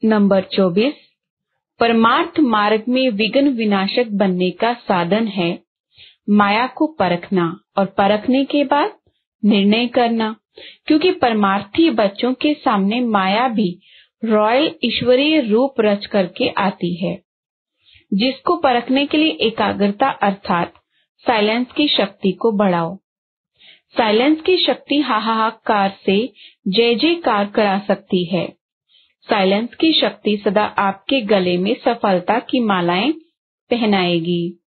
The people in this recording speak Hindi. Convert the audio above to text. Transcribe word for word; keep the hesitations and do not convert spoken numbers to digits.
नंबर चौबीस, परमार्थ मार्ग में विघ्न विनाशक बनने का साधन है माया को परखना और परखने के बाद निर्णय करना, क्योंकि परमार्थी बच्चों के सामने माया भी रॉयल ईश्वरीय रूप रच करके आती है, जिसको परखने के लिए एकाग्रता अर्थात साइलेंस की शक्ति को बढ़ाओ। साइलेंस की शक्ति हाहाकार से जय जयकार करा सकती है। साइलेंस की शक्ति सदा आपके गले में सफलता की मालाएं पहनाएगी।